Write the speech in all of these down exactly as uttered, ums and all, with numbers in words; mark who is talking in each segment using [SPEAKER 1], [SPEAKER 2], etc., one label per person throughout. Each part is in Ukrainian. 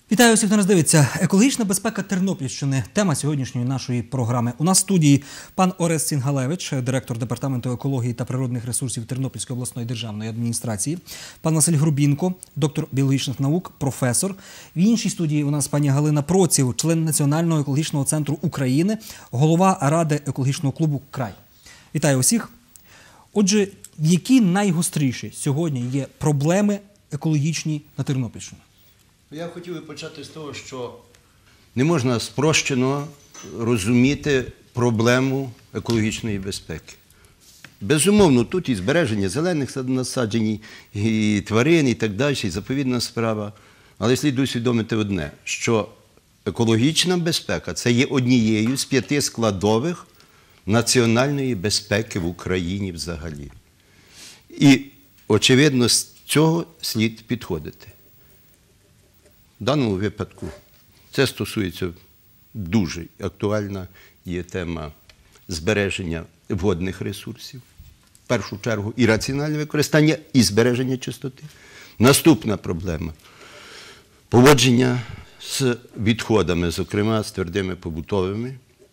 [SPEAKER 1] Вітаю всіх, хто нас дивиться. Екологічна безпека Тернопільщини – тема сьогоднішньої нашої програми. У нас в студії пан Орест Сінгалевич, директор Департаменту екології та природних ресурсів Тернопільської обласної державної адміністрації, пан Василь Грубінко, доктор біологічних наук, професор. В іншій студії у нас пані Галина Проців, член Національного екологічного центру України, голова Ради екологічного клубу «Край». Вітаю усіх. Отже, які найгостріші сьогодні є проблеми екологічні на Тернопільщині?
[SPEAKER 2] Я хотів би почати з того, що не можна спрощено розуміти проблему екологічної безпеки. Безумовно, тут і збереження зелених насаджень, і тварин, і так далі, і заповідна справа. Але слід усвідомити одне, що екологічна безпека – це є однією з п'яти складових національної безпеки в Україні взагалі. І, очевидно, з цього слід підходити. В даному випадку це стосується дуже актуальна є тема збереження водних ресурсів. В першу чергу і раціональне використання, і збереження чистоти. Наступна проблема – поводження з відходами, зокрема з твердими побутовими,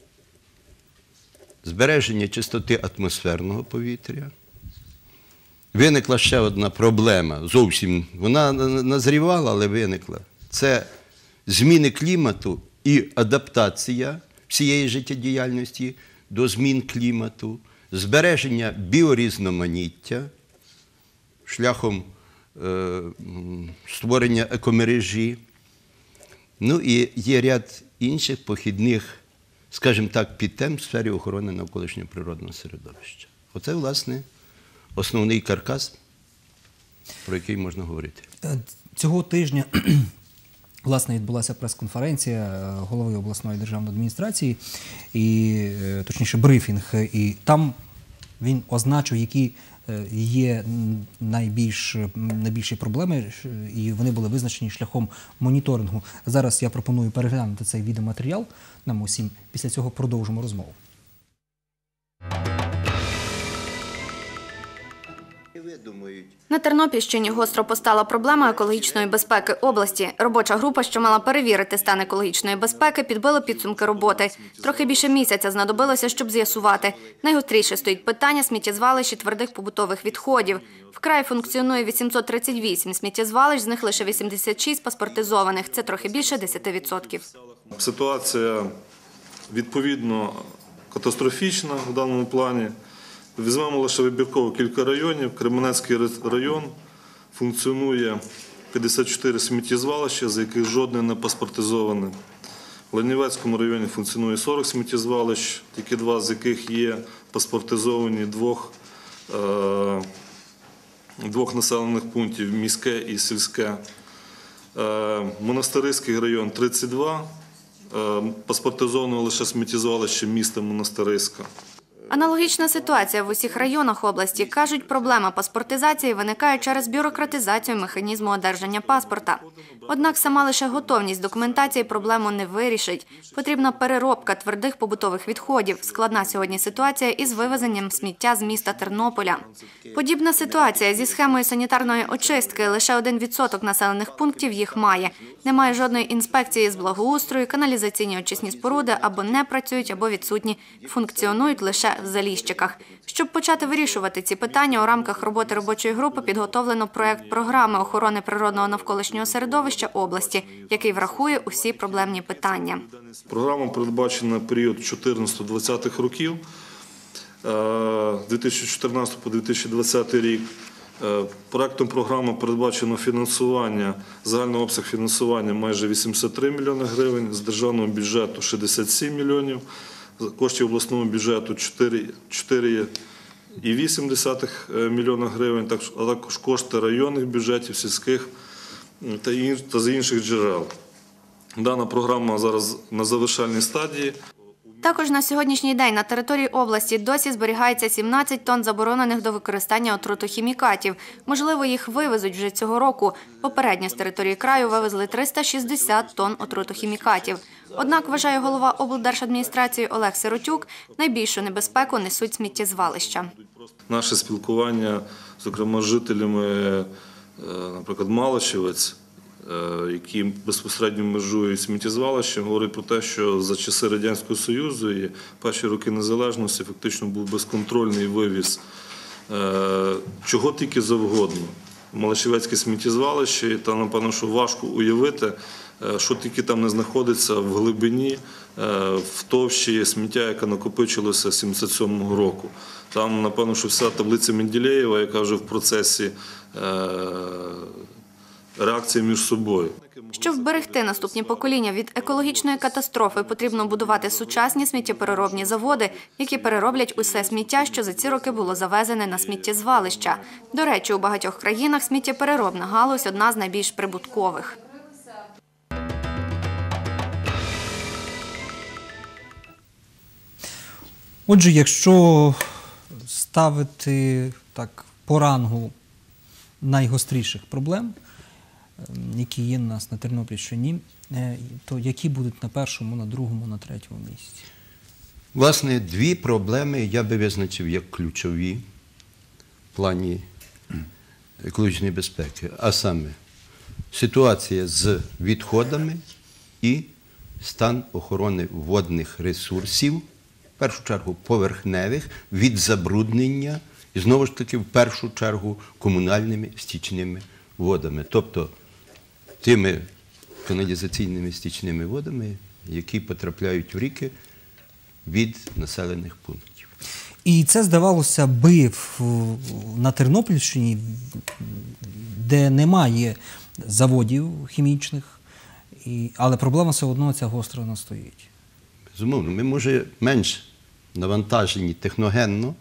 [SPEAKER 2] збереження чистоти атмосферного повітря. Виникла ще одна проблема, зовсім вона назрівала, але виникла. Це зміни клімату і адаптація всієї життєдіяльності до змін клімату, збереження біорізноманіття шляхом е, створення екомережі. Ну і є ряд інших похідних, скажімо так, підтем в сфері охорони навколишнього природного середовища. Оце, власне, основний каркас, про який можна говорити.
[SPEAKER 1] Цього тижня власне, відбулася прес-конференція голови обласної державної адміністрації, і, точніше, брифінг, і там він означив, які є найбільш, найбільші проблеми, і вони були визначені шляхом моніторингу. Зараз я пропоную переглянути цей відеоматеріал нам усім, після цього продовжимо розмову.
[SPEAKER 3] На Тернопільщині гостро постала проблема екологічної безпеки області. Робоча група, що мала перевірити стан екологічної безпеки, підбила підсумки роботи. Трохи більше місяця знадобилося, щоб з'ясувати. Найгостріше стоїть питання сміттєзвалищ і твердих побутових відходів. В краї функціонує вісімсот тридцять вісім сміттєзвалищ, з них лише вісімдесят шість паспортизованих. Це трохи більше десяти відсотків.
[SPEAKER 4] Ситуація, відповідно, катастрофічна в даному плані. Візьмемо лише вибірково кілька районів. Кременецький район функціонує п'ятдесят чотири сміттєзвалища, з яких жодне не паспортизоване. В Ланівецькому районі функціонує сорок сміттєзвалищ, тільки два з яких є паспортизовані двох, е, двох населених пунктів – міське і сільське. Е, Монастириський район – тридцять два, е, паспортизовано лише сміттєзвалище міста Монастириська.
[SPEAKER 3] Аналогічна ситуація в усіх районах області. Кажуть, проблема паспортизації виникає через бюрократизацію механізму одержання паспорта. Однак сама лише готовність документації проблему не вирішить. Потрібна переробка твердих побутових відходів. Складна сьогодні ситуація із вивезенням сміття з міста Тернополя. Подібна ситуація зі схемою санітарної очистки. Лише один відсоток населених пунктів їх має. Немає жодної інспекції з благоустрою, каналізаційні очисні споруди або не працюють, або відсутні, функціонують лише в заліщиках. Щоб почати вирішувати ці питання, у рамках роботи робочої групи підготовлено проєкт програми охорони природного навколишнього середовища області, який врахує усі проблемні питання.
[SPEAKER 4] Програма передбачена на період чотирнадцятого-двадцятих років, дві тисячі чотирнадцятий по дві тисячі двадцятий рік. Проектом програми передбачено фінансування, загальний обсяг фінансування майже вісімдесят три мільйони гривень, з державного бюджету шістдесят сім мільйонів, коштів обласного бюджету чотири цілих вісім десятих мільйона гривень, а також кошти районних бюджетів, сільських та з інших джерел. Дана програма зараз на завершальній стадії.
[SPEAKER 3] Також на сьогоднішній день на території області досі зберігається сімнадцять тонн заборонених до використання отрутохімікатів. Можливо, їх вивезуть вже цього року. Попередньо з території краю вивезли триста шістдесят тонн отрутохімікатів. Однак, вважає голова облдержадміністрації Олег Сиротюк, найбільшу небезпеку несуть сміттєзвалища.
[SPEAKER 4] Наше спілкування, зокрема з жителями, наприклад, Малишівець, які безпосередньо межують сміттєзвалищем, говорить про те, що за часи Радянського Союзу і перші роки незалежності фактично був безконтрольний вивіз чого тільки завгодно. Малишівецьке сміттєзвалище, та, напевно, що важко уявити, що тільки там не знаходиться в глибині, в товщі сміття, яке накопичилося з сімдесят сьомого року. Там, напевно, що вся таблиця Менделєєва, яка вже в процесі реакції між собою.
[SPEAKER 3] Щоб вберегти наступні покоління від екологічної катастрофи, потрібно будувати сучасні сміттєпереробні заводи, які перероблять усе сміття, що за ці роки було завезене на сміттєзвалища. До речі, у багатьох країнах сміттєпереробна галузь – одна з найбільш прибуткових.
[SPEAKER 1] Отже, якщо ставити так по рангу найгостріших проблем, які є у нас на Тернопільщині, то які будуть на першому, на другому, на третьому місці?
[SPEAKER 2] Власне, дві проблеми я би визначив як ключові в плані екологічної безпеки, а саме ситуація з відходами і стан охорони водних ресурсів, в першу чергу поверхневих, від забруднення і, знову ж таки, в першу чергу комунальними стічними водами, тобто тими каналізаційними стічними водами, які потрапляють в ріки від населених пунктів.
[SPEAKER 1] І це, здавалося би, на Тернопільщині, де немає заводів хімічних, але проблема все одно ця гостро настоїть.
[SPEAKER 2] Безумовно, ми, може, менш навантажені техногенно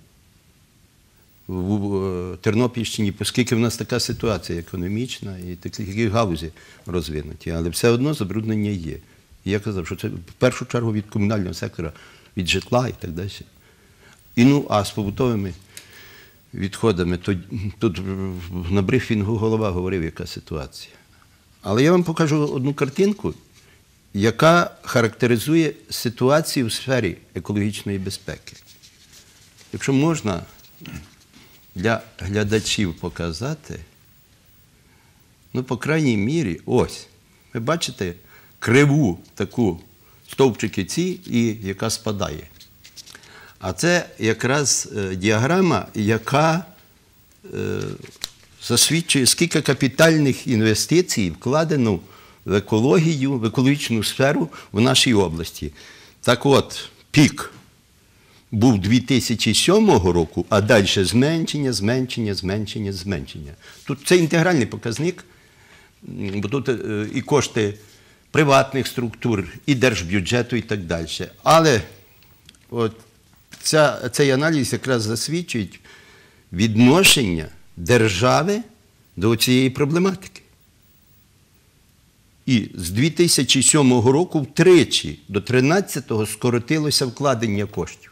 [SPEAKER 2] в Тернопільщині, оскільки в нас така ситуація економічна і такі галузі розвинуті, але все одно забруднення є. І я казав, що це в першу чергу від комунального сектора, від житла і так далі. І, ну, а з побутовими відходами, то, тут на брифінгу голова говорив, яка ситуація. Але я вам покажу одну картинку, яка характеризує ситуацію в сфері екологічної безпеки. Якщо можна для глядачів показати, ну, по крайній мірі, ось, ви бачите криву таку, стовпчики ці, і яка спадає. А це якраз е, діаграма, яка е, засвідчує, скільки капітальних інвестицій вкладено в екологію, в екологічну сферу в нашій області. Так от, пік був дві тисячі сьомого року, а далі зменшення, зменшення, зменшення, зменшення. Тут це інтегральний показник, бо тут е, і кошти приватних структур, і держбюджету, і так далі. Але от ця, цей аналіз якраз засвідчує відношення держави до цієї проблематики. І з дві тисячі сьомого року втричі до тринадцятого скоротилося вкладення коштів.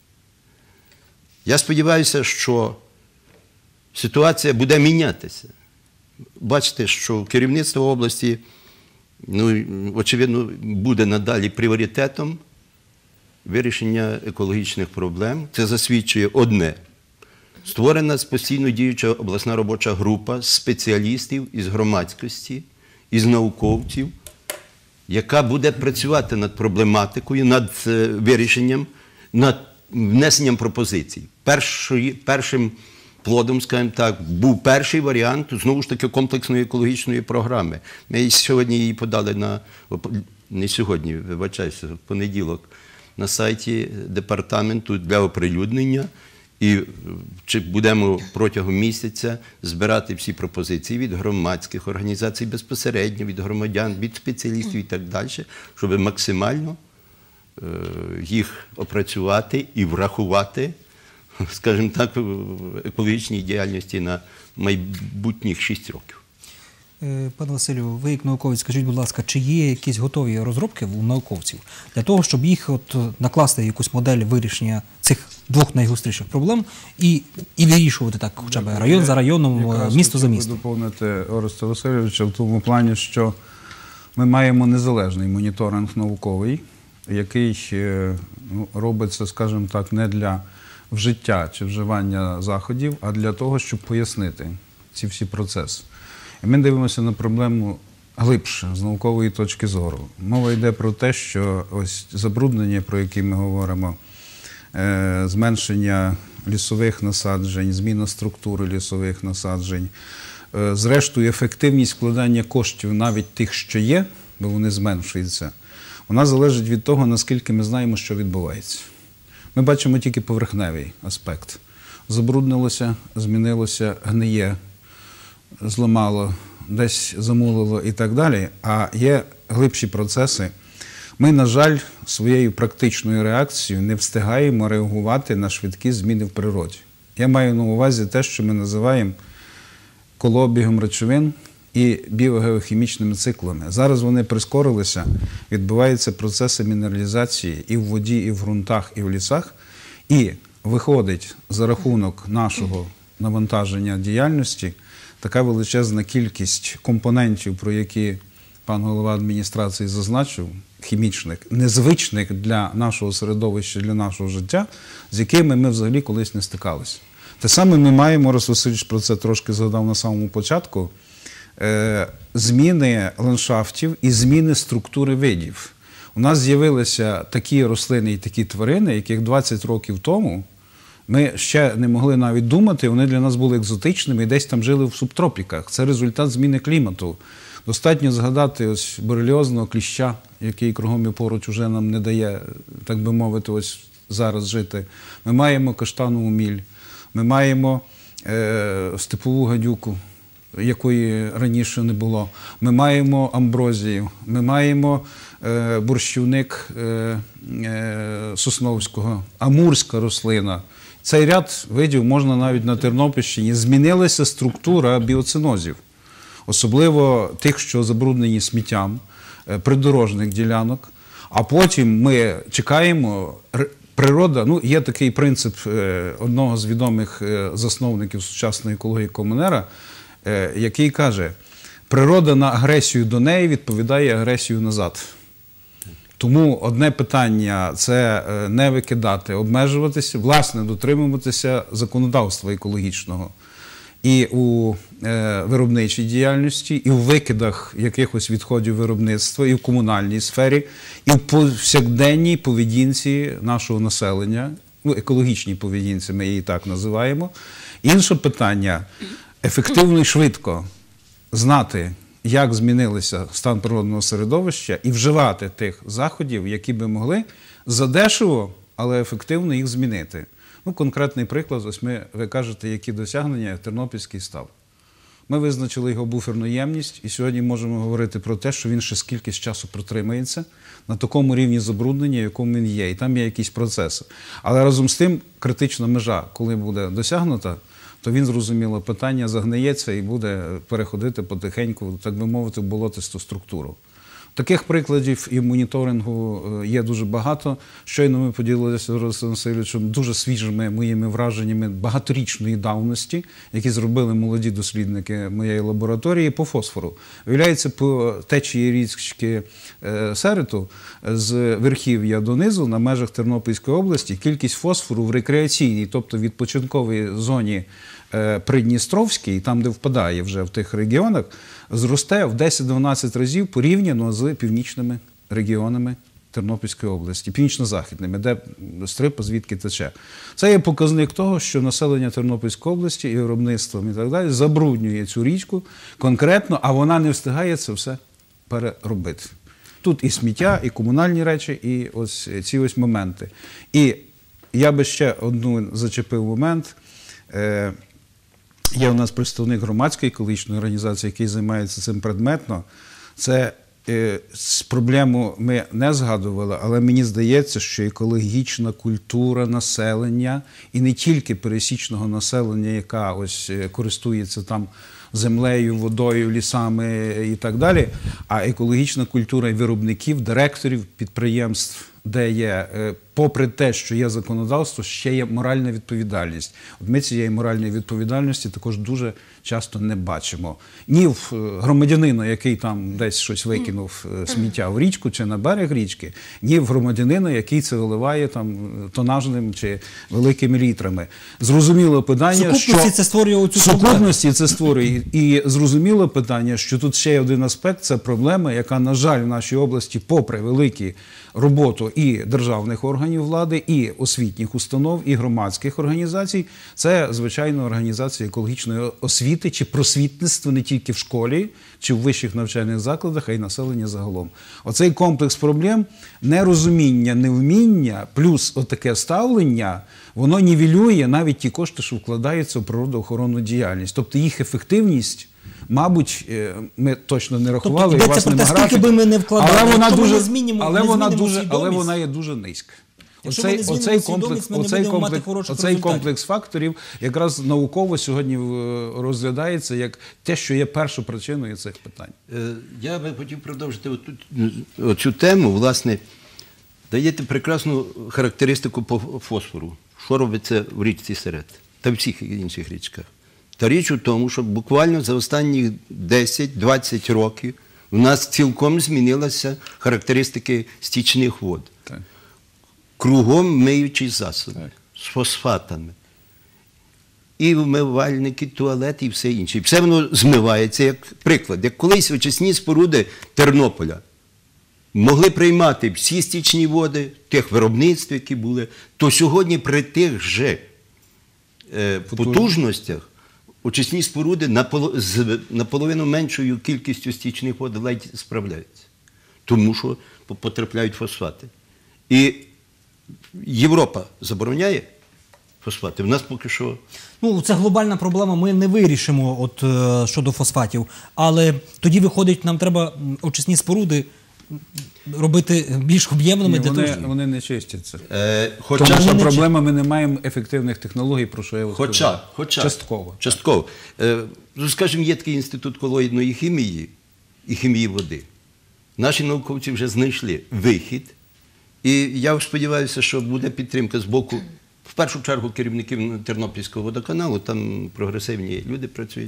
[SPEAKER 2] Я сподіваюся, що ситуація буде мінятися. Бачите, що керівництво області, ну, очевидно, буде надалі пріоритетом вирішення екологічних проблем. Це засвідчує одне. Створена постійно діюча обласна робоча група з спеціалістів із громадськості, із науковців, яка буде працювати над проблематикою, над вирішенням, над внесенням пропозицій. Перший, першим плодом, скажімо так, був перший варіант, знову ж таки, комплексної екологічної програми. Ми сьогодні її подали на, не сьогодні, вибачаюся, в понеділок, на сайті департаменту для оприлюднення. І чи будемо протягом місяця збирати всі пропозиції від громадських організацій безпосередньо, від громадян, від спеціалістів і так далі, щоб максимально е, їх опрацювати і врахувати, скажімо так, в екологічній діяльності на майбутніх шість років.
[SPEAKER 1] Пане Василю, ви як науковець, скажіть, будь ласка, чи є якісь готові розробки у науковців для того, щоб їх от накласти якусь модель вирішення цих двох найгостріших проблем і, і вирішувати так, хоча б район за районом,
[SPEAKER 5] Якраз
[SPEAKER 1] місто за містом?
[SPEAKER 5] доповнити Ореста Васильовича в тому плані, що ми маємо незалежний моніторинг науковий, який ну, робиться, скажімо так, не для вжиття чи вживання заходів, а для того, щоб пояснити ці всі процеси. І ми дивимося на проблему глибше, з наукової точки зору. Мова йде про те, що ось забруднення, про яке ми говоримо, е, зменшення лісових насаджень, зміна структури лісових насаджень, е, зрештою ефективність вкладання коштів навіть тих, що є, бо вони зменшуються, вона залежить від того, наскільки ми знаємо, що відбувається. Ми бачимо тільки поверхневий аспект. Забруднилося, змінилося, гниє, зламало, десь замулило і так далі, а є глибші процеси. Ми, на жаль, своєю практичною реакцією не встигаємо реагувати на швидкі зміни в природі. Я маю на увазі те, що ми називаємо колообігом речовин і біогеохімічними циклами. Зараз вони прискорилися, відбуваються процеси мінералізації і в воді, і в ґрунтах, і в лісах, і виходить за рахунок нашого навантаження діяльності така величезна кількість компонентів, про які пан голова адміністрації зазначив, хімічних, незвичних для нашого середовища, для нашого життя, з якими ми взагалі колись не стикалися. Те саме ми маємо, Орес Васильович про це трошки згадав на самому початку, е, зміни ландшафтів і зміни структури видів. У нас з'явилися такі рослини і такі тварини, яких двадцять років тому ми ще не могли навіть думати, вони для нас були екзотичними і десь там жили в субтропіках. Це результат зміни клімату. Достатньо згадати ось бореліозного кліща, який кругом і поруч уже нам не дає, так би мовити, ось зараз жити. Ми маємо каштанову міль, ми маємо е, степову гадюку, якої раніше не було. Ми маємо амброзію, ми маємо е, борщівник е, е, Сосновського, амурська рослина. Цей ряд видів можна навіть на Тернопільщині. Змінилася структура біоцинозів, особливо тих, що забруднені сміттям, е, придорожних ділянок. А потім ми чекаємо, природа, ну є такий принцип е, одного з відомих е, засновників сучасної екології Комунера, який каже, природа на агресію до неї відповідає агресію назад. Тому одне питання – це не викидати, обмежуватися, власне, дотримуватися законодавства екологічного. І у е, виробничій діяльності, і у викидах якихось відходів виробництва, і в комунальній сфері, і в повсякденній поведінці нашого населення, ну, екологічній поведінці, ми її так називаємо. Інше питання – ефективно і швидко знати, як змінився стан природного середовища і вживати тих заходів, які би могли задешево, але ефективно їх змінити. Ну, конкретний приклад, ось ми, ви кажете, які досягнення Тернопільський став. Ми визначили його буферну ємність і сьогодні можемо говорити про те, що він ще скільки часу протримається на такому рівні забруднення, якому він є. І там є якісь процеси. Але разом з тим критична межа, коли буде досягнута, то він, зрозуміло, питання загниється і буде переходити потихеньку, так би мовити, в болотисту структуру. Таких прикладів і моніторингу є дуже багато. Щойно ми поділилися з Орестом Васильовичем дуже свіжими моїми враженнями багаторічної давності, які зробили молоді дослідники моєї лабораторії по фосфору. Виявляється, по течії річки Серету з верхів'я донизу на межах Тернопільської області кількість фосфору в рекреаційній, тобто відпочинковій зоні Придністровській, там, де впадає вже в тих регіонах, зросте в десять-дванадцять разів порівняно з північними регіонами Тернопільської області, північно-західними, де Стрипа звідки тече. Це є показник того, що населення Тернопільської області і виробництвом і так далі забруднює цю річку конкретно, а вона не встигає це все переробити. Тут і сміття, і комунальні речі, і ось ці ось моменти. І я би ще одну зачепив момент. Є у нас представник громадської екологічної організації, який займається цим предметно. Це е, проблему ми не згадували, але мені здається, що екологічна культура населення, і не тільки пересічного населення, яка ось користується там землею, водою, лісами і так далі, а екологічна культура виробників, директорів підприємств, де є, е, попри те, що є законодавство, ще є моральна відповідальність. От ми цієї моральної відповідальності також дуже часто не бачимо. Ні в е, громадянина, який там десь щось викинув е, сміття в річку чи на берег річки, ні в громадянина, який це виливає там тонажним чи великими літрами. Зрозуміло питання, що...
[SPEAKER 1] Сукупності це створює оцю проблему.
[SPEAKER 5] Сукупності це створює. І зрозуміло питання, що тут ще є один аспект – це проблема, яка, на жаль, в нашій області, попри велику роботу і державних органів влади, і освітніх установ, і громадських організацій, це, звичайно, організація екологічної освіти чи просвітництва не тільки в школі, чи в вищих навчальних закладах, а й населення загалом. Оцей комплекс проблем, нерозуміння, невміння, плюс отаке ставлення, воно нівелює навіть ті кошти, що вкладаються в природоохоронну діяльність. Тобто їх ефективність, мабуть, ми точно не рахували,
[SPEAKER 1] Тобто
[SPEAKER 5] і у вас
[SPEAKER 1] йдеться про те,
[SPEAKER 5] нема
[SPEAKER 1] скільки
[SPEAKER 5] графіку,
[SPEAKER 1] би ми не вкладали,
[SPEAKER 5] але вона
[SPEAKER 1] якщо ми
[SPEAKER 5] дуже,
[SPEAKER 1] не змінимо-
[SPEAKER 5] але
[SPEAKER 1] не
[SPEAKER 5] вона
[SPEAKER 1] змінимо
[SPEAKER 5] дуже, але
[SPEAKER 1] свідомість.
[SPEAKER 5] вона є дуже низька.
[SPEAKER 1] Якщо ми не змінимо
[SPEAKER 5] Оцей
[SPEAKER 1] свідомість,
[SPEAKER 5] комплекс,
[SPEAKER 1] ми не
[SPEAKER 5] оцей
[SPEAKER 1] будемо мати
[SPEAKER 5] комплекс,
[SPEAKER 1] хороших
[SPEAKER 5] оцей
[SPEAKER 1] результатів.
[SPEAKER 5] комплекс факторів якраз науково сьогодні е, розглядається як те, що є першопричиною цих питань.
[SPEAKER 2] Е, Я би хотів продовжити отут, оцю тему. Власне, даєте прекрасну характеристику по фосфору. Що робиться в річці Серед та в всіх інших річках. Та річ у тому, що буквально за останні десять-двадцять років у нас цілком змінилися характеристики стічних вод.
[SPEAKER 5] Так.
[SPEAKER 2] Кругом миючі засоби
[SPEAKER 5] Так.
[SPEAKER 2] з фосфатами. І вмивальники, туалет і все інше. І все воно змивається, як приклад. Як колись очисні споруди Тернополя могли приймати всі стічні води, тих виробництв, які були, то сьогодні при тих же е, потужностях очисні споруди наполо- з наполовину меншою кількістю стічних вод ледь справляються. Тому що потрапляють фосфати. І Європа забороняє фосфати. В нас поки що...
[SPEAKER 1] Ну, це глобальна проблема, ми не вирішимо от, е, щодо фосфатів. Але тоді, виходить, нам треба м, очисні споруди м, робити більш об'ємними
[SPEAKER 5] Ні,
[SPEAKER 1] для
[SPEAKER 5] вони,
[SPEAKER 1] того, щоб...
[SPEAKER 5] вони не чистяться.
[SPEAKER 2] Е,
[SPEAKER 5] Тому
[SPEAKER 2] хоча,
[SPEAKER 5] що
[SPEAKER 1] вони не
[SPEAKER 5] проблема, ми не маємо ефективних технологій, про що я вам
[SPEAKER 2] хоча,
[SPEAKER 5] сказав.
[SPEAKER 2] хоча,
[SPEAKER 5] Частково.
[SPEAKER 2] частково. Е, ну, скажімо, є такий інститут колоїдної хімії і хімії води. Наші науковці вже знайшли вихід. І я сподіваюся, що буде підтримка з боку, в першу чергу, керівників Тернопільського водоканалу, там прогресивні люди працюють.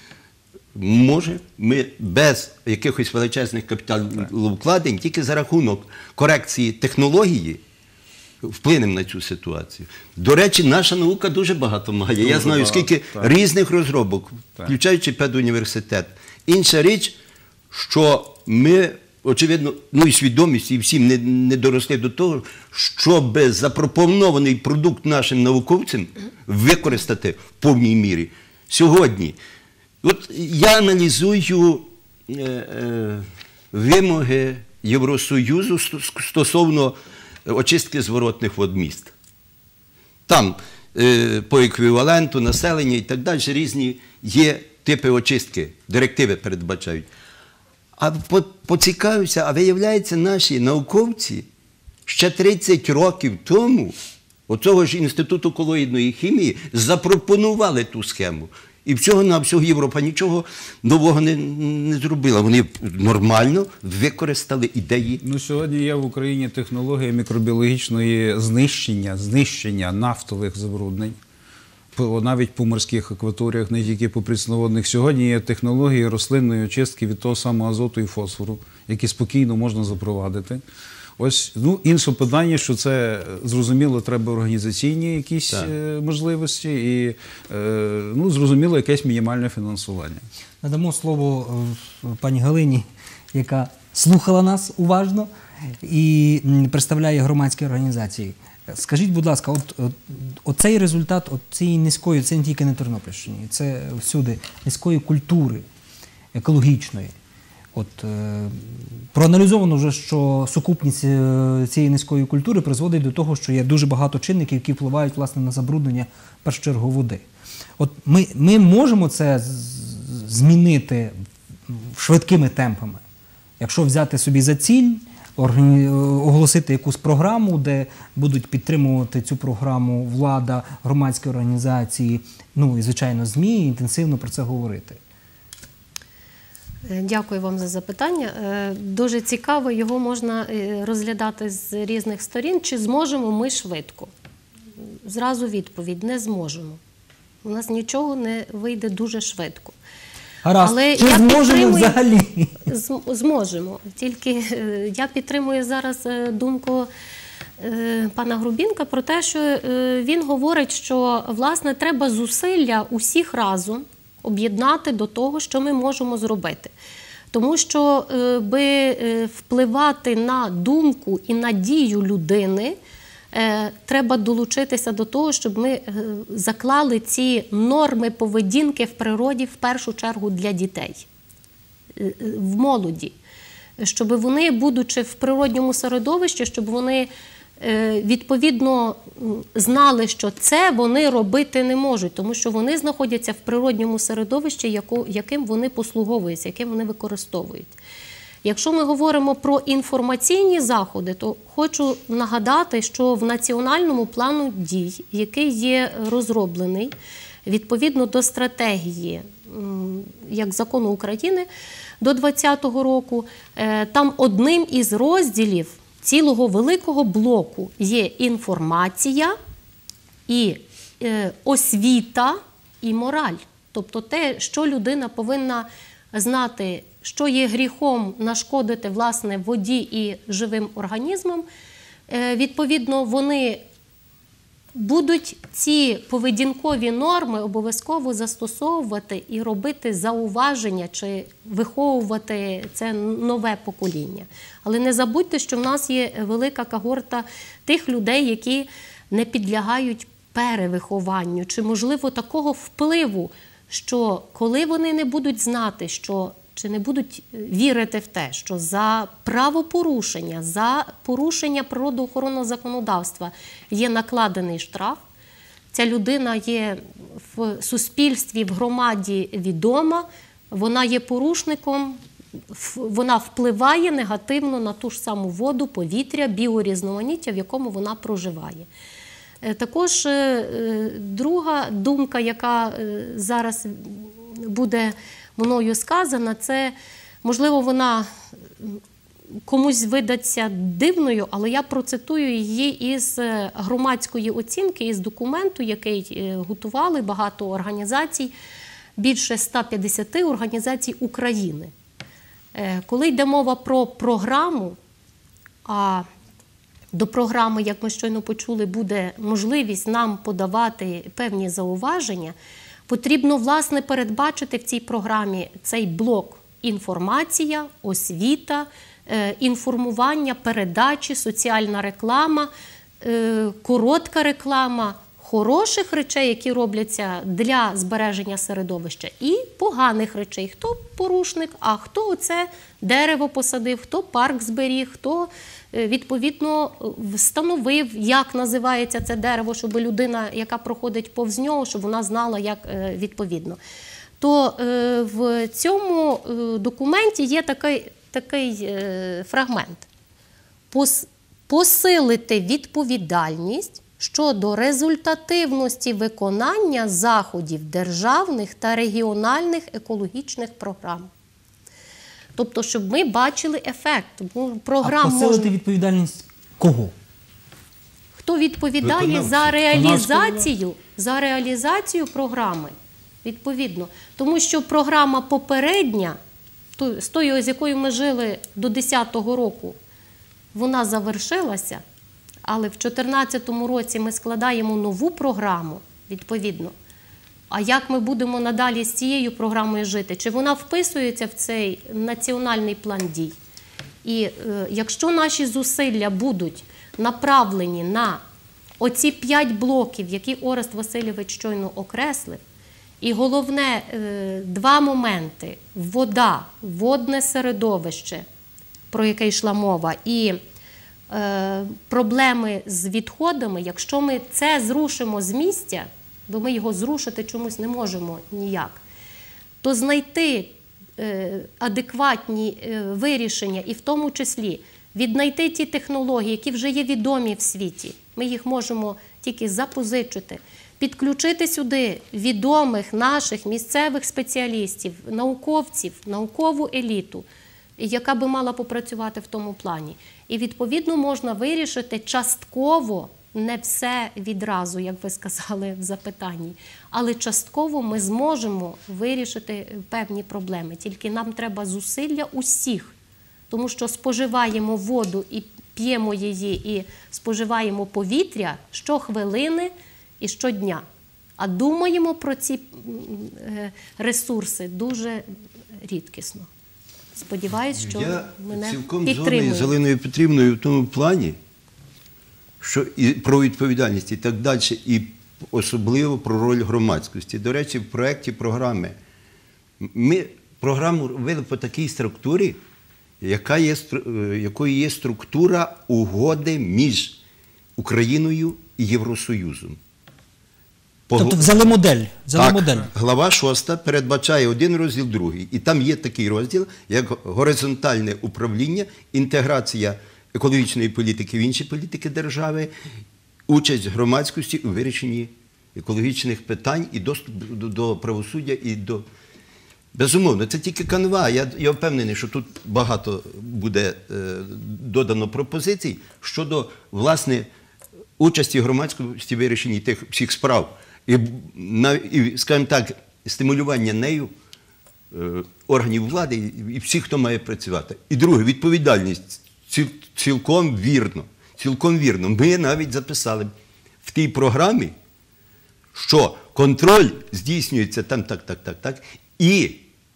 [SPEAKER 2] Може, ми без якихось величезних капіталовкладень, тільки за рахунок корекції технології вплинемо на цю ситуацію. До речі, наша наука дуже багато має.
[SPEAKER 5] Дуже
[SPEAKER 2] Я знаю,
[SPEAKER 5] багато,
[SPEAKER 2] скільки
[SPEAKER 5] так.
[SPEAKER 2] різних розробок,
[SPEAKER 5] Так.
[SPEAKER 2] включаючи педуніверситет. Інша річ, що ми, очевидно, ну і свідомість, і всім не, не доросли до того, щоб запропонований продукт нашим науковцям використати в повній мірі. Сьогодні, от я аналізую е, е, вимоги Євросоюзу ст- стосовно очистки зворотних вод міст. Там е, по еквіваленту населення і так далі різні є типи очистки, директиви передбачають. А по- поцікавився, а виявляється, наші науковці ще тридцять років тому оцього ж Інституту колоїдної хімії запропонували ту схему. І всього-навсього Європа нічого нового не, не зробила. Вони нормально використали ідеї.
[SPEAKER 5] Ну, сьогодні є в Україні технологія мікробіологічної знищення, знищення нафтових забруднень. По- Навіть по морських акваторіях, не тільки по прісноводних. Сьогодні є технології рослинної очистки від того самого азоту і фосфору, які спокійно можна запровадити. Ось, ну, інше питання, що це, зрозуміло, треба організаційні якісь
[SPEAKER 2] Так.
[SPEAKER 5] е, можливості і, е, ну, зрозуміло, якесь мінімальне фінансування.
[SPEAKER 1] Надамо слово е, пані Галині, яка слухала нас уважно і м, представляє громадські організації. Скажіть, будь ласка, от, от, оцей результат от цієї низької, це не тільки на Тернопільщині, це всюди, низької культури екологічної. От, е, проаналізовано вже, що сукупність е, цієї низької культури призводить до того, що є дуже багато чинників, які впливають, власне, на забруднення, в першу чергу, води. От ми, ми можемо це з- змінити швидкими темпами. Якщо взяти собі за ціль, органі- оголосити якусь програму, де будуть підтримувати цю програму влада, громадські організації, ну і, звичайно, ЗМІ, і інтенсивно про це говорити.
[SPEAKER 6] Дякую вам за запитання. Дуже цікаво, його можна розглядати з різних сторін. Чи зможемо ми швидко? Зразу відповідь – не зможемо. У нас нічого не вийде дуже швидко.
[SPEAKER 1] Гаразд,
[SPEAKER 6] Але
[SPEAKER 1] чи
[SPEAKER 6] я
[SPEAKER 1] зможемо
[SPEAKER 6] підтримую-
[SPEAKER 1] взагалі?
[SPEAKER 6] З- Зможемо. Тільки е, я підтримую зараз е, думку е, пана Грубінка про те, що е, він говорить, що, власне, треба зусилля усіх разом об'єднати до того, що ми можемо зробити. Тому що, е, би е, впливати на думку і на дію людини, е, треба долучитися до того, щоб ми е, заклали ці норми поведінки в природі в першу чергу для дітей, е, в молоді. Щоб вони, будучи в природньому середовищі, щоб вони е, відповідно м, знали, що це вони робити не можуть, тому що вони знаходяться в природньому середовищі, яко- яким вони послуговуються, яким вони використовують. Якщо ми говоримо про інформаційні заходи, то хочу нагадати, що в Національному плану дій, який є розроблений відповідно до стратегії, м, як закону України, до двадцятого року, е, там одним із розділів цілого великого блоку є інформація і е, освіта і мораль. Тобто те, що людина повинна знати, що є гріхом нашкодити, власне, воді і живим організмам, е, відповідно, вони будуть ці поведінкові норми обов'язково застосовувати і робити зауваження чи виховувати це нове покоління. Але не забудьте, що в нас є велика когорта тих людей, які не підлягають перевихованню, чи, можливо, такого впливу, що коли вони не будуть знати, що чи не будуть вірити в те, що за правопорушення, за порушення природоохоронного законодавства є накладений штраф, ця людина є в суспільстві, в громаді відома, вона є порушником, вона впливає негативно на ту ж саму воду, повітря, біорізноманіття, в якому вона проживає. Також друга думка, яка зараз буде мною сказана, це, можливо, вона комусь видаться дивною, але я процитую її із громадської оцінки, із документу, який готували багато організацій, більше ста п'ятдесят організацій України. Коли йде мова про програму, а до програми, як ми щойно почули, буде можливість нам подавати певні зауваження, потрібно, власне, передбачити в цій програмі цей блок інформація, освіта, інформування, передачі, соціальна реклама, коротка реклама, хороших речей, які робляться для збереження середовища, і поганих речей. Хто порушник, а хто оце дерево посадив, хто парк зберіг, хто, відповідно, встановив, як називається це дерево, щоб людина, яка проходить повз нього, щоб вона знала, як відповідно. То в цьому документі є такий, такий фрагмент. Посилити відповідальність щодо результативності виконання заходів державних та регіональних екологічних програм. Тобто, щоб ми бачили ефект. Програм
[SPEAKER 1] А посилити
[SPEAKER 6] можна...
[SPEAKER 1] відповідальність кого?
[SPEAKER 6] Хто відповідає
[SPEAKER 2] Виконавці.
[SPEAKER 6] за реалізацію, за реалізацію програми, відповідно. Тому що програма попередня, з тою, з якою ми жили до десятого року, вона завершилася, але в дві тисячі чотирнадцятому році ми складаємо нову програму, відповідно. А як ми будемо надалі з цією програмою жити? Чи вона вписується в цей національний план дій? І е, якщо наші зусилля будуть направлені на оці п'ять блоків, які Орест Васильович щойно окреслив, і головне, е, два моменти – вода, водне середовище, про яке йшла мова, і е, проблеми з відходами, якщо ми це зрушимо з місця, бо ми його зрушити чомусь не можемо ніяк, то знайти е, адекватні е, вирішення і в тому числі віднайти ті технології, які вже є відомі в світі, ми їх можемо тільки запозичити, підключити сюди відомих наших місцевих спеціалістів, науковців, наукову еліту, яка би мала попрацювати в тому плані. І, відповідно, можна вирішити частково, не все відразу, як ви сказали в запитанні, але частково ми зможемо вирішити певні проблеми. Тільки нам треба зусилля усіх, тому що споживаємо воду і п'ємо її, і споживаємо повітря щохвилини і щодня. А думаємо про ці ресурси дуже рідкісно. Сподіваюсь, що
[SPEAKER 2] Я
[SPEAKER 6] мене
[SPEAKER 2] цілком згодний з
[SPEAKER 6] підтримують.
[SPEAKER 2] Галиною Петрівною в тому плані, що і про відповідальність і так далі, і особливо про роль громадськості. До речі, в проєкті програми ми програму робили по такій структурі, яка є, якою є структура угоди між Україною і Євросоюзом. По...
[SPEAKER 1] Тобто взяли модель. Взяли
[SPEAKER 2] Так,
[SPEAKER 1] модель.
[SPEAKER 2] глава шоста передбачає один розділ, другий. І там є такий розділ, як горизонтальне управління, інтеграція екологічної політики в інші політики держави, участь громадськості у вирішенні екологічних питань і доступ до, до правосуддя і до... Безумовно, це тільки канва. Я, я впевнений, що тут багато буде е, додано пропозицій щодо, власне, участі громадськості в вирішенні тих всіх справ. І, і, скажімо так, стимулювання нею е, органів влади і, і всіх, хто має працювати. І друге, відповідальність. Ціл, цілком вірно. Цілком вірно. Ми навіть записали в тій програмі, що контроль здійснюється там, так, так, так, так, і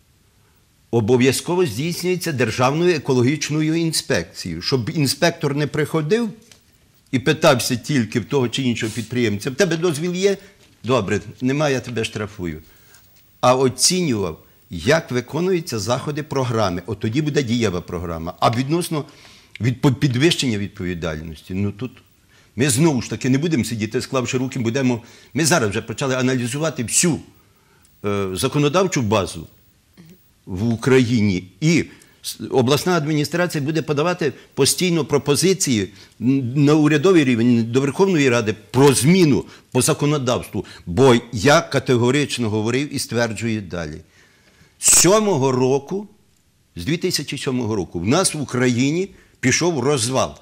[SPEAKER 2] обов'язково здійснюється Державною екологічною інспекцією. Щоб інспектор не приходив і питався тільки в того чи іншого підприємця, в тебе дозвіл є? Добре, немає, я тебе штрафую. А оцінював, як виконуються заходи програми. От тоді буде дієва програма. А відносно від підвищення відповідальності, ну тут ми знову ж таки не будемо сидіти, склавши руки, будемо... Ми зараз вже почали аналізувати всю е, законодавчу базу в Україні. І обласна адміністрація буде подавати постійно пропозиції на урядовий рівень, до Верховної Ради про зміну по законодавству. Бо я категорично говорив і стверджую далі. З сьомого року, з дві тисячі сьомого року, в нас в Україні пішов розвал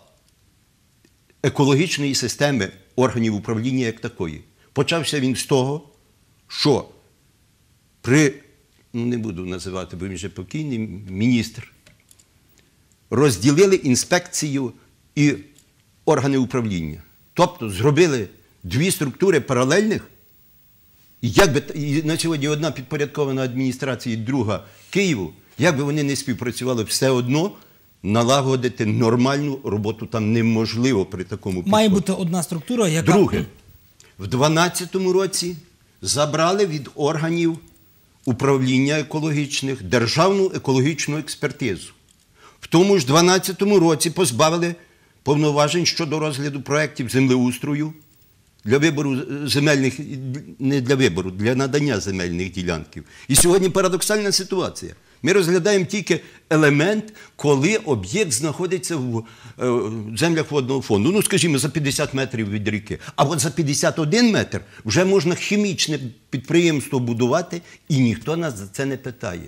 [SPEAKER 2] екологічної системи органів управління як такої. Почався він з того, що при, ну не буду називати, бо він вже покійний, міністр, розділили інспекцію і органи управління. Тобто зробили дві структури паралельних, і як би, і на сьогодні одна підпорядкована адміністрації, друга Києву, як би вони не співпрацювали, все одно налагодити нормальну роботу там неможливо при такому підході.
[SPEAKER 1] Має бути одна структура, яка...
[SPEAKER 2] Друге, в дванадцятому році забрали від органів управління екологічних державну екологічну експертизу. В тому ж дванадцятому році позбавили повноважень щодо розгляду проєктів землеустрою для вибору земельних, не для вибору, для надання земельних ділянків. І сьогодні парадоксальна ситуація. Ми розглядаємо тільки елемент, коли об'єкт знаходиться в землях водного фонду. Ну, скажімо, за п'ятдесят метрів від ріки. А от за п'ятдесят один метр вже можна хімічне підприємство будувати, і ніхто нас за це не питає.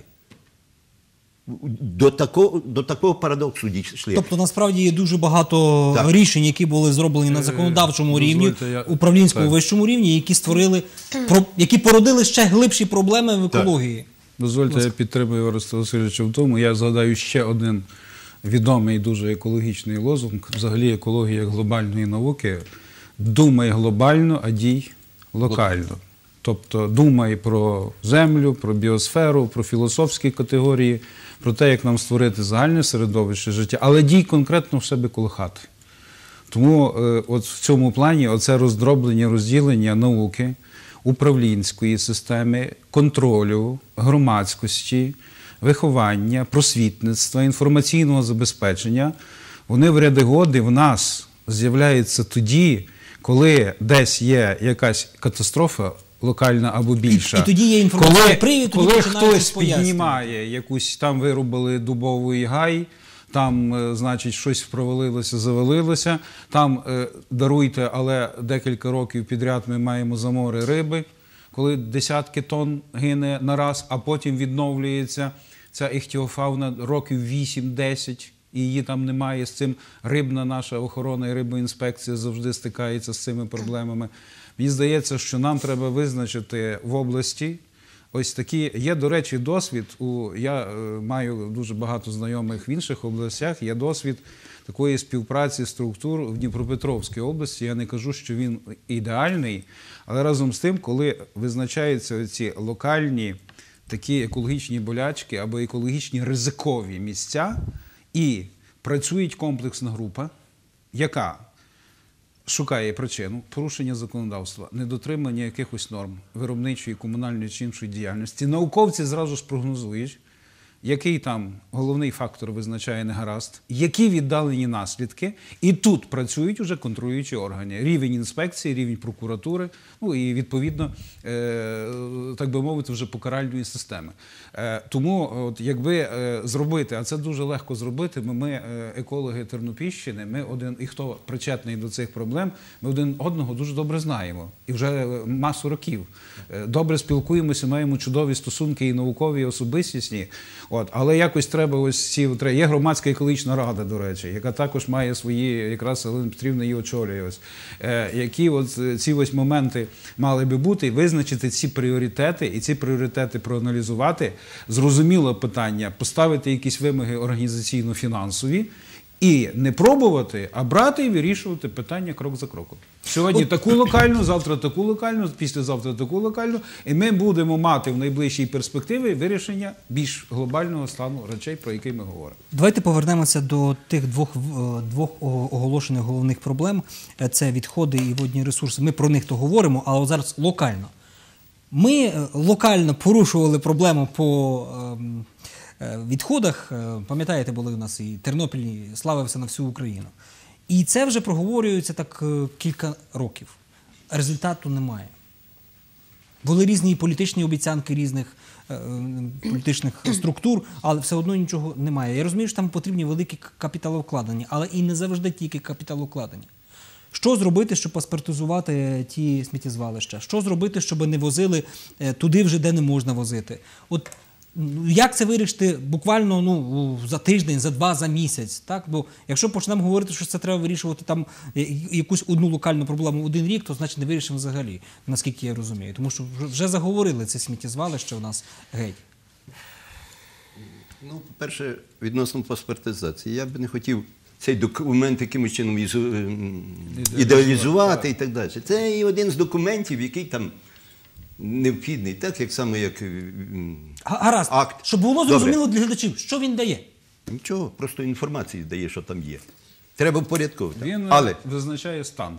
[SPEAKER 2] До такого, до такого парадоксу дійшли.
[SPEAKER 1] Тобто, насправді, є дуже багато так. рішень, які були зроблені на законодавчому
[SPEAKER 5] Дозвольте,
[SPEAKER 1] рівні,
[SPEAKER 5] я...
[SPEAKER 1] управлінському
[SPEAKER 5] так.
[SPEAKER 1] вищому рівні, які створили, які породили ще глибші проблеми в екології.
[SPEAKER 5] Так. Дозвольте, я підтримую Ореста Васильовича в тому. Я згадаю ще один відомий дуже екологічний лозунг. Взагалі екологія як глобальної науки. Думай глобально, а дій локально. Тобто думай про землю, про біосферу, про філософські категорії, про те, як нам створити загальне середовище життя, але дій конкретно в себе коло хати. Тому е, от в цьому плані оце роздроблення, розділення науки, управлінської системи, контролю, громадськості, виховання, просвітництва, інформаційного забезпечення, вони в ряди годи в нас з'являються тоді, коли десь є якась катастрофа, локальна або більша.
[SPEAKER 1] І, і тоді є інформаційний привід,
[SPEAKER 5] коли
[SPEAKER 1] тоді
[SPEAKER 5] хтось
[SPEAKER 1] пояснення.
[SPEAKER 5] піднімає якусь, там вирубали дубовий гай, там, е, значить, щось провалилося, завалилося, там, е, даруйте, але декілька років підряд ми маємо замори риби, коли десятки тонн гине на раз, а потім відновлюється ця іхтіофауна років вісім-десять, і її там немає. З цим рибна наша охорона і рибоінспекція завжди стикається з цими проблемами. Мені здається, що нам треба визначити в області ось такі. Є, до речі, досвід, у, я е, маю дуже багато знайомих в інших областях, є досвід такої співпраці структур в Дніпропетровській області. Я не кажу, що він ідеальний, але разом з тим, коли визначаються ці локальні такі екологічні болячки або екологічні ризикові місця, і працює комплексна група, яка шукає причину порушення законодавства, недотримання якихось норм виробничої, комунальної чи іншої діяльності. Науковці зразу ж прогнозують, який там головний фактор визначає негаразд, які віддалені наслідки, і тут працюють уже контролюючі органи. Рівень інспекції, рівень прокуратури, ну і відповідно, е, так би мовити, вже покаральної системи. Е, тому, от, якби е, зробити, а це дуже легко зробити, ми, ми е, екологи Тернопільщини, ми один, і хто причетний до цих проблем, ми один одного дуже добре знаємо. І вже масу років. Е, добре спілкуємося, маємо чудові стосунки і наукові, і особистісні. От, але якось треба ось ці, є громадська екологічна рада, до речі, яка також має свої, якраз Олена Петрівна її очолює, ось, е, які от ці ось моменти мали би бути, визначити ці пріоритети, і ці пріоритети проаналізувати, зрозуміло питання, поставити якісь вимоги організаційно-фінансові, і не пробувати, а брати і вирішувати питання крок за кроком. Сьогодні таку локальну, завтра таку локальну, післязавтра таку локальну, і ми будемо мати в найближчій перспективі вирішення більш глобального стану речей, про які ми говоримо.
[SPEAKER 1] Давайте повернемося до тих двох, двох оголошених головних проблем. Це відходи і водні ресурси. Ми про них то говоримо, але зараз локально. Ми локально порушували проблему по відходах. Пам'ятаєте, були у нас і Тернопіль славився на всю Україну. І це вже проговорюється так кілька років. Результату немає. Були різні політичні обіцянки різних е, політичних структур, але все одно нічого немає. Я розумію, що там потрібні великі капіталовкладення, але і не завжди тільки капіталовкладення. Що зробити, щоб паспортизувати ті сміттєзвалища? Що зробити, щоб не возили туди вже, де не можна возити? От як це вирішити буквально ну, за тиждень, за два, за місяць? Так? Бо якщо почнемо говорити, що це треба вирішувати там якусь одну локальну проблему один рік, то значить не вирішимо взагалі, наскільки я розумію. Тому що вже заговорили це сміттєзвалище у нас геть.
[SPEAKER 2] Ну, по-перше, відносно паспортизації. Я б не хотів цей документ якимось чином ідеалізувати і так далі. Це і один з документів, який там необхідний, так як саме як
[SPEAKER 1] Гаразд,
[SPEAKER 2] акт.
[SPEAKER 1] Щоб було зрозуміло для глядачів, що він дає?
[SPEAKER 2] Нічого, просто інформацію дає, що там є. Треба впорядковувати.
[SPEAKER 5] Він
[SPEAKER 2] Але
[SPEAKER 5] визначає стан.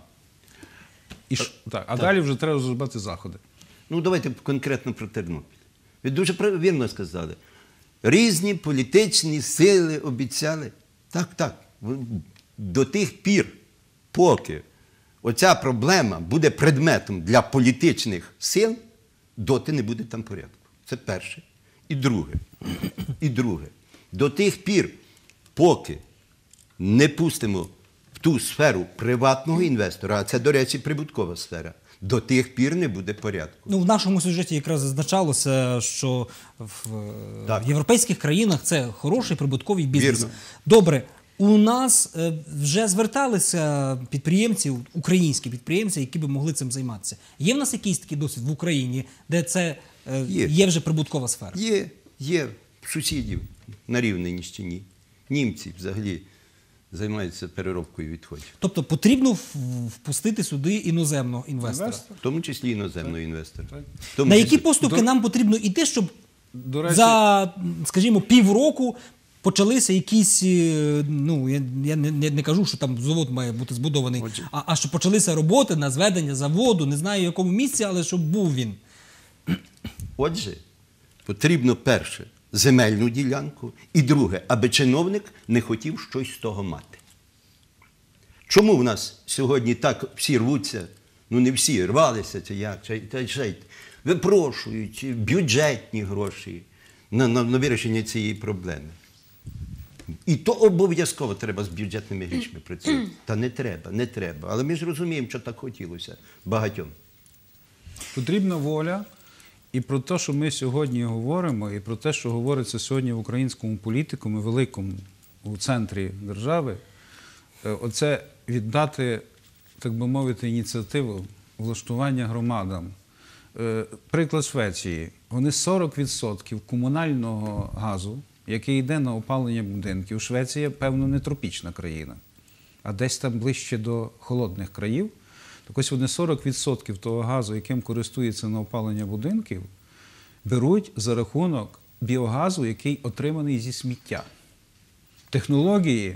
[SPEAKER 5] І ш... так, а так. Далі вже треба зробити заходи.
[SPEAKER 2] Ну, давайте конкретно про Тернопіль. Ви дуже вірно сказали. Різні політичні сили обіцяли. Так, так. До тих пір, поки оця проблема буде предметом для політичних сил, доти не буде там порядку. Це перше. І друге. І друге. До тих пір, поки не пустимо в ту сферу приватного інвестора, а це, до речі, прибуткова сфера, до тих пір не буде порядку.
[SPEAKER 1] Ну, в нашому сюжеті якраз зазначалося, що в
[SPEAKER 2] Так.
[SPEAKER 1] європейських країнах це хороший прибутковий бізнес.
[SPEAKER 2] Вірно.
[SPEAKER 1] Добре, у нас вже зверталися підприємці, українські підприємці, які б могли цим займатися. Є в нас якийсь такий досвід в Україні, де це є, є вже прибуткова сфера?
[SPEAKER 2] Є, є сусідів на Рівненщині. Німці взагалі займаються переробкою відходів.
[SPEAKER 1] Тобто потрібно впустити сюди іноземного інвестора?
[SPEAKER 5] Інвестор.
[SPEAKER 2] В тому числі іноземного інвестора.
[SPEAKER 5] Так.
[SPEAKER 2] В тому
[SPEAKER 1] На
[SPEAKER 2] числі-
[SPEAKER 1] які поступки
[SPEAKER 5] До-
[SPEAKER 1] нам потрібно йти, щоб
[SPEAKER 5] До речі,
[SPEAKER 1] за, скажімо, півроку почалися якісь, е, ну, я, я не, не, не кажу, що там завод має бути збудований,
[SPEAKER 2] Отже.
[SPEAKER 1] а, а щоб почалися роботи на зведення заводу, не знаю в якому місці, але щоб був він.
[SPEAKER 2] Отже, потрібно перше – земельну ділянку, і друге – аби чиновник не хотів щось з того мати. Чому в нас сьогодні так всі рвуться, ну не всі, рвалися, це як, це, це, це, випрошують бюджетні гроші на, на, на вирішення цієї проблеми? І то обов'язково треба з бюджетними грішми працювати. Та не треба, не треба. Але ми ж розуміємо, що так хотілося багатьом.
[SPEAKER 5] Потрібна воля. І про те, що ми сьогодні говоримо, і про те, що говориться сьогодні в українському політикумі, великому, у центрі держави, оце віддати, так би мовити, ініціативу влаштування громадам. Приклад Швеції. Вони сорок відсотків комунального газу, який йде на опалення будинків. Швеція, певно, не тропічна країна, а десь там ближче до холодних країв. Так ось вони сорок відсотків того газу, яким користуються на опалення будинків, беруть за рахунок біогазу, який отриманий зі сміття. Технології...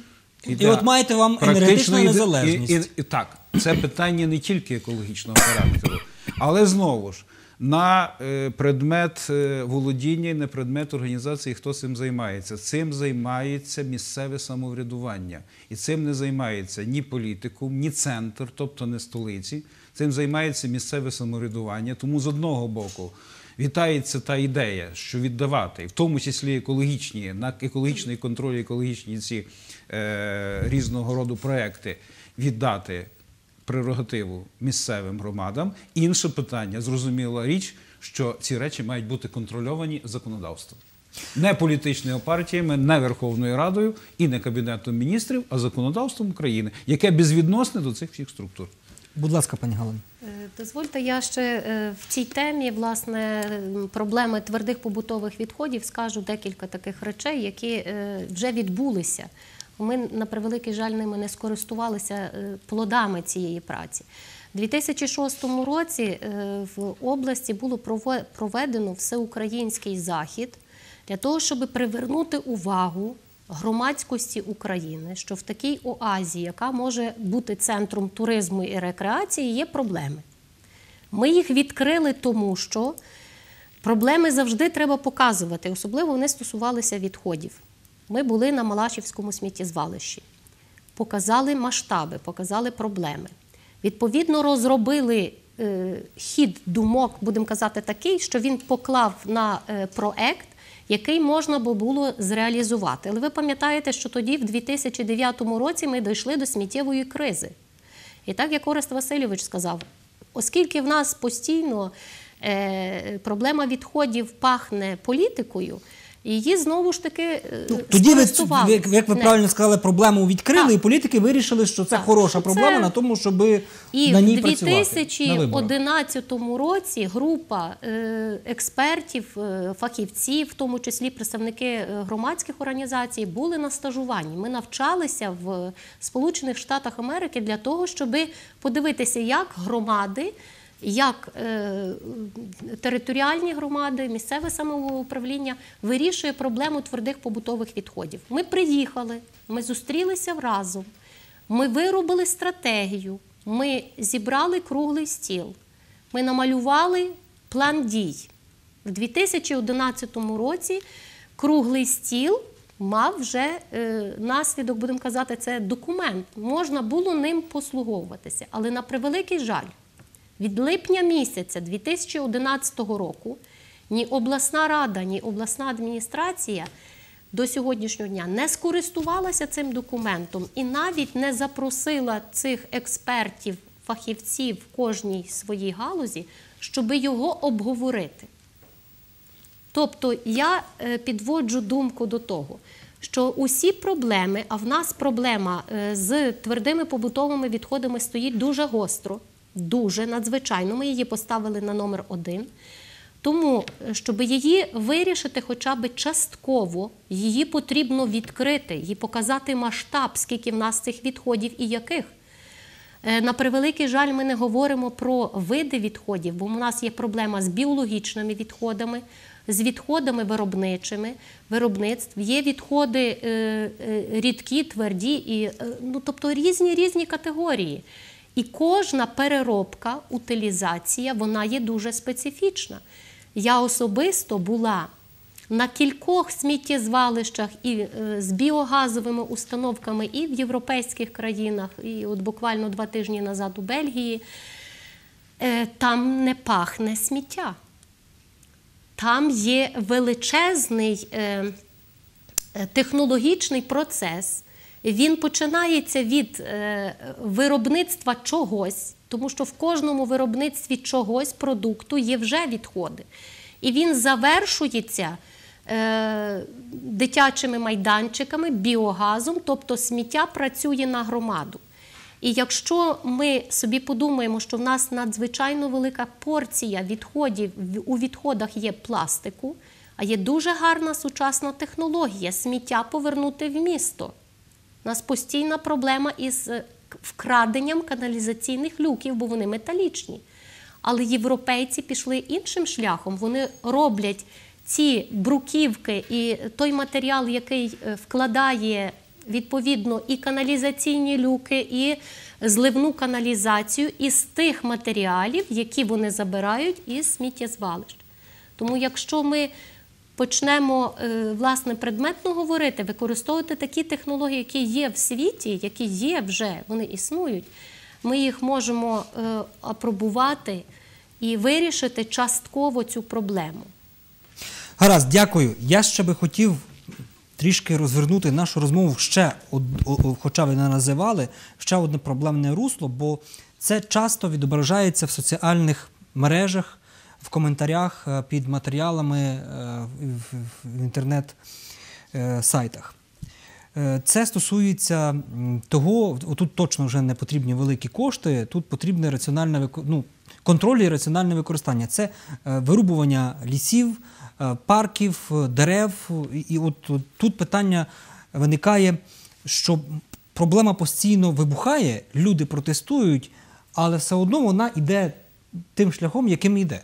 [SPEAKER 1] І от маєте вам енергетичну незалежність.
[SPEAKER 5] І, і, і, так, це питання не тільки екологічного характеру, але знову ж, на е, предмет е, володіння і на предмет організації, хто цим займається. Цим займається місцеве самоврядування. І цим не займається ні політикум, ні центр, тобто не столиці. Цим займається місцеве самоврядування. Тому з одного боку вітається та ідея, що віддавати, в тому числі екологічні, на екологічний контроль, екологічні ці е, різного роду проекти, віддати прерогативу місцевим громадам. Інше питання, зрозуміла річ, що ці речі мають бути контрольовані законодавством. Не політичними партіями, не Верховною Радою і не Кабінетом міністрів, а законодавством України, яке безвідносне до цих всіх структур.
[SPEAKER 1] Будь ласка, пані Галино.
[SPEAKER 6] Дозвольте, я ще в цій темі, власне, проблеми твердих побутових відходів скажу декілька таких речей, які вже відбулися. Ми, на превеликий жаль, ними не скористувалися плодами цієї праці. У дві тисячі шостому році в області було проведено всеукраїнський захід для того, щоб привернути увагу громадськості України, що в такій оазі, яка може бути центром туризму і рекреації, є проблеми. Ми їх відкрили тому, що проблеми завжди треба показувати, особливо вони стосувалися відходів. Ми були на Малашівському сміттєзвалищі, показали масштаби, показали проблеми. Відповідно, розробили е, хід думок, будемо казати, такий, що він поклав на е, проект, який можна було зреалізувати. Але ви пам'ятаєте, що тоді, в дві тисячі дев'ятому році, ми дійшли до сміттєвої кризи. І так, як Орест Васильович сказав, оскільки в нас постійно е, проблема відходів пахне політикою, її знову ж таки ну,
[SPEAKER 1] тоді, ви, як ви правильно сказали, проблему відкрили, так. І політики вирішили, що це так, хороша що проблема це... на тому, щоб
[SPEAKER 6] і
[SPEAKER 1] на ній працювати.
[SPEAKER 6] І в дві тисячі одинадцятому році група е, експертів, е, фахівців, в тому числі представники громадських організацій, були на стажуванні. Ми навчалися в Сполучених Штатах Америки для того, щоб подивитися, як громади, як е, територіальні громади, місцеве самоуправління вирішує проблему твердих побутових відходів. Ми приїхали, ми зустрілися разом, ми виробили стратегію, ми зібрали круглий стіл, ми намалювали план дій. В дві тисячі одинадцятому році круглий стіл мав вже е, наслідок, будемо казати, це документ. Можна було ним послуговуватися, але на превеликий жаль, від липня місяця дві тисячі одинадцятого року ні обласна рада, ні обласна адміністрація до сьогоднішнього дня не скористувалася цим документом і навіть не запросила цих експертів, фахівців в кожній своїй галузі, щоб його обговорити. Тобто я підводжу думку до того, що усі проблеми, а в нас проблема з твердими побутовими відходами стоїть дуже гостро, дуже надзвичайно. Ми її поставили на номер один. Тому, щоб її вирішити хоча б частково, її потрібно відкрити, їй показати масштаб, скільки в нас цих відходів і яких. На превеликий жаль, ми не говоримо про види відходів, бо у нас є проблема з біологічними відходами, з відходами виробничими, виробництв. Є відходи е, е, рідкі, тверді, і, е, ну, тобто різні, різні категорії. І кожна переробка, утилізація, вона є дуже специфічна. Я особисто була на кількох сміттєзвалищах і е, з біогазовими установками і в європейських країнах, і от буквально два тижні назад у Бельгії. Е, там не пахне сміття. Там є величезний, е, технологічний процес, він починається від е, виробництва чогось, тому що в кожному виробництві чогось, продукту, є вже відходи. І він завершується е, дитячими майданчиками, біогазом, тобто сміття працює на громаду. І якщо ми собі подумаємо, що в нас надзвичайно велика порція відходів, у відходах є пластику, а є дуже гарна сучасна технологія – сміття повернути в місто. У нас постійна проблема із вкраденням каналізаційних люків, бо вони металічні. Але європейці пішли іншим шляхом. Вони роблять ці бруківки і той матеріал, який вкладає відповідно і каналізаційні люки, і зливну каналізацію із тих матеріалів, які вони забирають із сміттєзвалищ. Тому якщо ми почнемо, власне, предметно говорити, використовувати такі технології, які є в світі, які є вже, вони існують, ми їх можемо апробувати і вирішити частково цю проблему.
[SPEAKER 1] Гаразд, дякую. Я ще би хотів трішки розвернути нашу розмову ще, хоча ви не називали, ще одне проблемне русло, бо це часто відображається в соціальних мережах, в коментарях під матеріалами в інтернет-сайтах. Це стосується того, тут точно вже не потрібні великі кошти, тут потрібне раціональне, ну, контроль і раціональне використання. Це вирубування лісів, парків, дерев. І от тут питання виникає, що проблема постійно вибухає, люди протестують, але все одно вона йде тим шляхом, яким йде.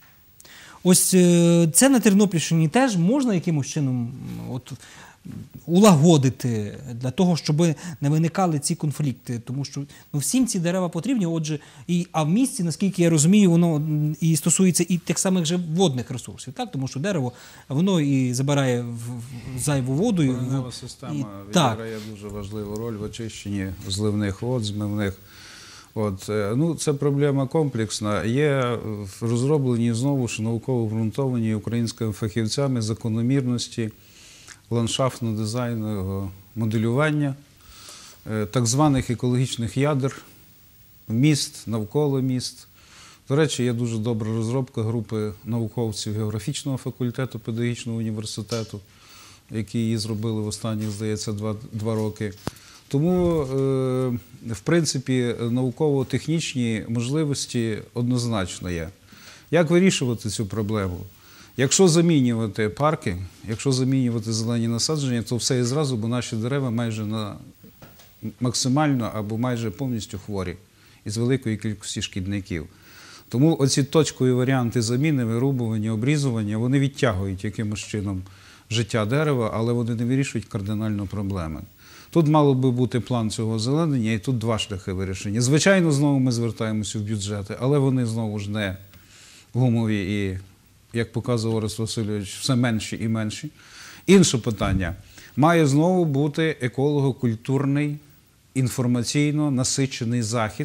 [SPEAKER 1] Ось це на Тернопільщині теж можна якимось чином от, улагодити для того, щоб не виникали ці конфлікти. Тому що ну, всім ці дерева потрібні, отже, і, а в місті, наскільки я розумію, воно і стосується і тих самих же водних ресурсів, так? Тому що дерево, воно і забирає в, в зайву воду.
[SPEAKER 5] Коренева система відіграє дуже важливу роль в очищенні зливних вод, змивних. От, ну, це проблема комплексна. Є розроблені, знову ж, науково обґрунтовані українськими фахівцями закономірності ландшафтно-дизайнового моделювання так званих екологічних ядер, міст, навколо міст. До речі, є дуже добра розробка групи науковців географічного факультету педагогічного університету, які її зробили в останні, здається, два, два роки. Тому, в принципі, науково-технічні можливості однозначно є. Як вирішувати цю проблему? Якщо замінювати парки, якщо замінювати зелені насадження, то все і зразу, бо наші дерева майже на максимально або майже повністю хворі із великої кількості шкідників. Тому оці точкові варіанти заміни, вирубування, обрізування, вони відтягують якимось чином життя дерева, але вони не вирішують кардинально проблеми. Тут мало би бути план цього озеленення, і тут два шляхи вирішення. Звичайно, знову ми звертаємося в бюджети, але вони знову ж не гумові і, як показував Орест Васильович, все менші і менші. Інше питання. Має знову бути еколого-культурний, інформаційно насичений захід.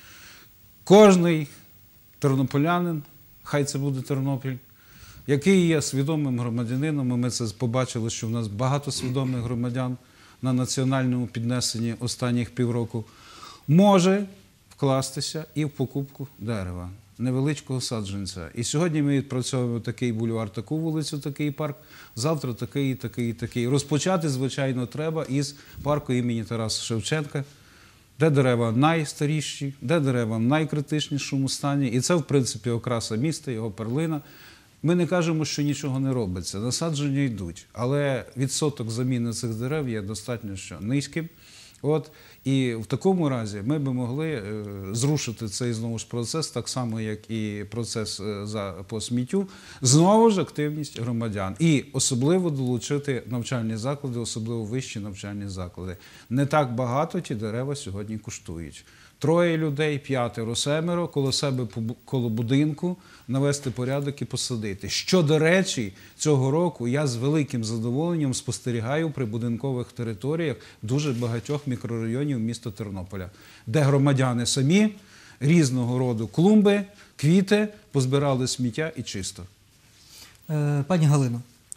[SPEAKER 5] Кожний тернополянин, хай це буде Тернопіль, який є свідомим громадянином, і ми це побачили, що в нас багато свідомих громадян на національному піднесенні останніх півроку, може вкластися і в покупку дерева, невеличкого саджанця. І сьогодні ми відпрацьовуємо такий бульвар, таку вулицю, такий парк, завтра такий, такий, такий. Розпочати, звичайно, треба із парку імені Тараса Шевченка, де дерева найстаріші, де дерева в найкритичнішому стані. І це, в принципі, окраса міста, його перлина. Ми не кажемо, що нічого не робиться, насадження йдуть, але відсоток заміни цих дерев є достатньо що низьким. От, і в такому разі ми б могли е, зрушити цей знову ж процес, так само, як і процес е, за, по сміттю, знову ж активність громадян. І особливо долучити навчальні заклади, особливо вищі навчальні заклади. Не так багато ті дерева сьогодні коштують. Троє людей, п'ятеро, семеро, коло себе, коло будинку, навести порядок і посадити. Що, до речі, цього року я з великим задоволенням спостерігаю при будинкових територіях дуже багатьох мікрорайонів міста Тернополя, де громадяни самі різного роду клумби, квіти, позбирали сміття і чисто.
[SPEAKER 1] Пані Галино,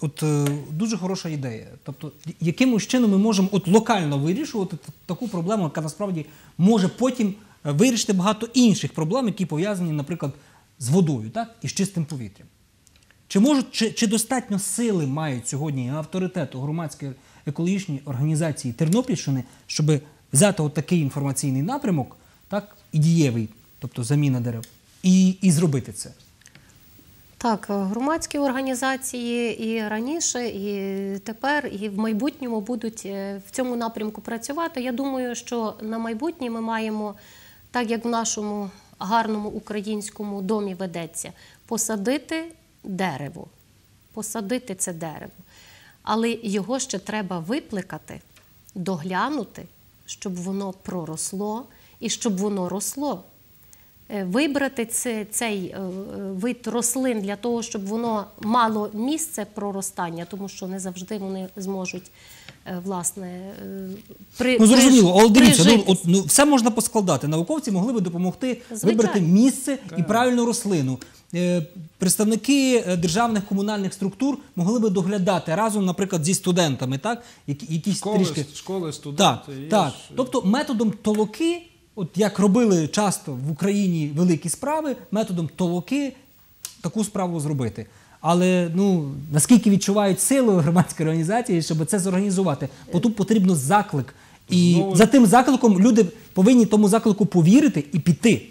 [SPEAKER 1] от е, дуже хороша ідея. Тобто, якимось чином ми можемо от локально вирішувати т- таку проблему, яка насправді може потім е, вирішити багато інших проблем, які пов'язані, наприклад, з водою, так, і з чистим повітрям. Чи можуть, чи, чи достатньо сили мають сьогодні і авторитету громадської екологічної організації Тернопільщини, щоб взяти от такий інформаційний напрямок, так, і дієвий, тобто заміна дерев, і, і зробити це?
[SPEAKER 6] Так, громадські організації і раніше, і тепер, і в майбутньому будуть е, в цьому напрямку працювати. Я думаю, що на майбутнє ми маємо, так як в нашому гарному українському домі ведеться, посадити дерево. Посадити це дерево. Але його ще треба випликати, доглянути, щоб воно проросло і щоб воно росло. Вибрати цей, цей вид рослин для того, щоб воно мало місце проростання, тому що не завжди вони зможуть, власне, при,
[SPEAKER 1] Ну, зрозуміло, але дивіться, ну,
[SPEAKER 6] прижитись.
[SPEAKER 1] от, ну, все можна поскладати. Науковці могли би допомогти
[SPEAKER 6] Звичайно.
[SPEAKER 1] вибрати місце і правильну рослину. Е, представники е, державних комунальних структур могли би доглядати разом, наприклад, зі студентами, так? Які, якісь
[SPEAKER 5] Школи,
[SPEAKER 1] трішки...
[SPEAKER 5] школи, студенти.
[SPEAKER 1] Так,
[SPEAKER 5] є
[SPEAKER 1] так.
[SPEAKER 5] ж-
[SPEAKER 1] Тобто методом толоки, от як робили часто в Україні великі справи, методом толоки таку справу зробити. Але ну, наскільки відчувають силу громадської організації, щоб це зорганізувати? Бо тут потрібно заклик. І
[SPEAKER 5] Знову-
[SPEAKER 1] за тим закликом люди повинні тому заклику повірити і піти.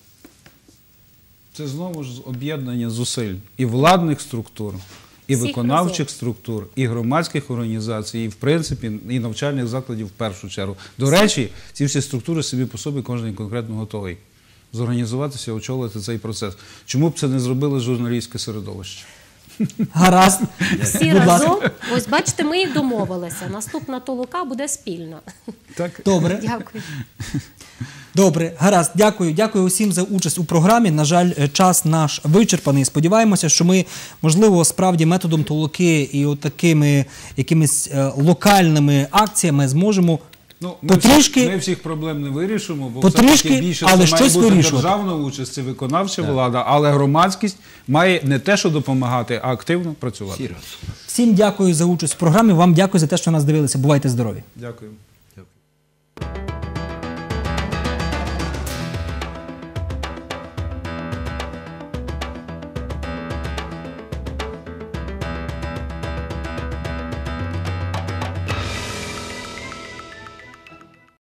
[SPEAKER 5] Це знову ж об'єднання зусиль і владних структур, і
[SPEAKER 6] Всіх
[SPEAKER 5] виконавчих
[SPEAKER 6] разом.
[SPEAKER 5] структур, і громадських організацій, і, в принципі, і навчальних закладів в першу чергу. До речі, ці всі структури собі по собі кожен конкретно готовий зорганізуватися, очолити цей процес. Чому б це не зробили журналістське середовище?
[SPEAKER 1] Гаразд.
[SPEAKER 6] Всі
[SPEAKER 1] Будь ласка.
[SPEAKER 6] разом, ось бачите, ми і домовилися. Наступна толока буде спільна.
[SPEAKER 5] Так?
[SPEAKER 1] Добре.
[SPEAKER 6] Дякую.
[SPEAKER 1] Добре, гаразд, дякую. Дякую усім за участь у програмі. На жаль, е, час наш вичерпаний. Сподіваємося, що ми, можливо, справді методом толоки і от такими якимись е, локальними акціями зможемо
[SPEAKER 5] Ну, ми,
[SPEAKER 1] потрішки,
[SPEAKER 5] всіх, ми всіх проблем не вирішимо, бо
[SPEAKER 1] потрішки,
[SPEAKER 5] все-таки більше
[SPEAKER 1] але
[SPEAKER 5] це має
[SPEAKER 1] щось
[SPEAKER 5] бути
[SPEAKER 1] вирішувати.
[SPEAKER 5] державна участь, це виконавча влада, але громадськість має не те, що допомагати, а активно працювати.
[SPEAKER 2] Всі разом.
[SPEAKER 1] всім дякую за участь в програмі. Вам дякую за те, що нас дивилися. Бувайте здорові.
[SPEAKER 5] Дякую.